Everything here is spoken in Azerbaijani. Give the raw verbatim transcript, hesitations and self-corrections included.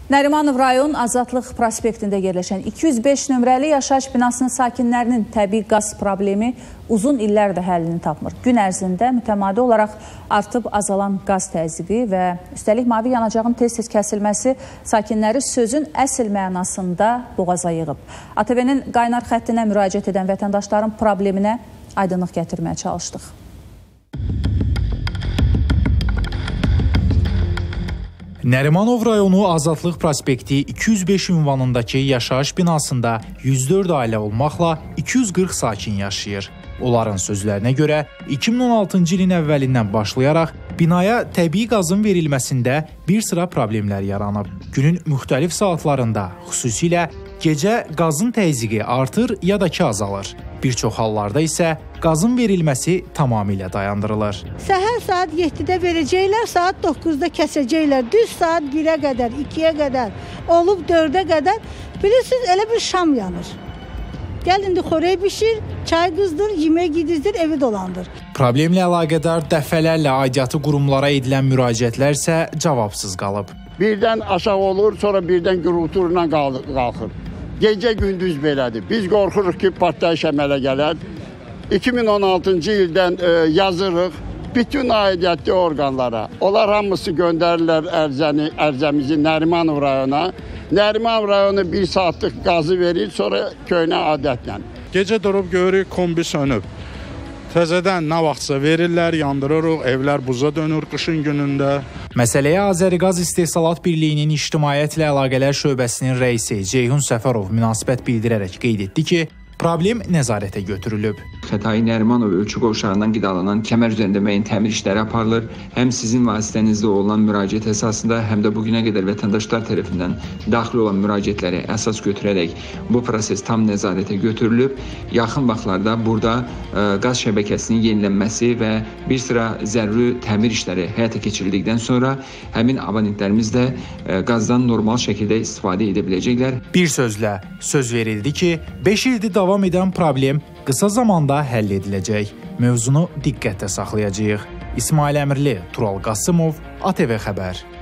Nərimanov rayon Azadlıq prospektində yerləşən iki yüz beş nömrəli yaşayış binasının sakinlərinin təbii qaz problemi uzun illərdir həllini tapmır. Gün ərzində mütəmadi olaraq artıb azalan qaz təzyiqi və üstəlik mavi yanacağın tez-tez kəsilməsi sakinləri sözün əsl mənasında boğaza yığıb. A T V-nin qaynar xəttinə müraciət edən vətəndaşların probleminə aydınlıq gətirməyə çalışdıq. Nərimanov rayonu Azadlıq prospekti iki yüz beş ünvanındakı yaşayış binasında yüz dörd ailə olmaqla iki yüz qırx sakin yaşayır. Onların sözlərinə görə iki min on altıncı ilin əvvəlindən başlayaraq binaya təbii qazın verilməsində bir sıra problemlər yaranıb. Günün müxtəlif saatlarında, xüsusilə gecə qazın təzyiqi artır ya da ki azalır. Bir çox hallarda isə qazın verilməsi tamamilə dayandırılır. Səhər saat yeddidə verəcəklər, saat doqquzda kəsəcəklər. Düz saat birə qədər, ikiyə qədər, olub dördə qədər. Bilirsiniz, elə bir şam yanır. Gəl indi xörək bişir, çay qızdır, yemək gidizdir, evi dolandır. Problemlə əlaqədar dəfələrlə aidiyyatı qurumlara edilən müraciətlər isə cavabsız qalıb. Birdən aşağı olur, sonra birdən gürültürlə qalxır. Gecə gündüz belədir. Biz qorxuruq ki, partlayış əmələ gələr. iki min on altıncı ildən e, yazırıq bütün aidiyyatlı orqanlara. Onlar hamısı göndərirlər ərzəni, ərzəmizi Nərimanov rayona. Nərimanov rayonu bir saatlıq qazı verir, sonra köynə adətlə. Gecə durub görürük, kombi sönüb. Təzədən nə vaxtsa verirlər, yandırırıq, evlər buza dönür qışın günündə. Məsələyə Azəriqaz İstehsalat Birliyinin İctimaiyyətlə Əlaqələr şöbəsinin rəisi Ceyhun Səfərov münasibət bildirərək qeyd etdi ki, problem nəzarətə götürülüb. Xətai Nərimanov ölçü qovşağından qidalanan kəmər üzərində müəyyən təmir işləri aparılır. Həm sizin vasitənizdə olan müraciət əsasında, həm də bugünə qədər vətəndaşlar tərəfindən daxil olan müraciətləri əsas götürərək bu proses tam nəzarətə götürülüb. Yaxın vaxtlarda burada ə, qaz şəbəkəsinin yenilənməsi və bir sıra zəruri təmir işləri həyata keçirildikdən sonra həmin abonentlərimiz də ə, qazdan normal şəkildə istifadə edə biləcəklər. Bir sözlə söz verildi ki, beş ildir davam edən problem qısa zamanda həll ediləcək. Mövzunu diqqətdə saxlayacağıq. İsmail Əmirli, Tural Qasımov, A T V Xəbər.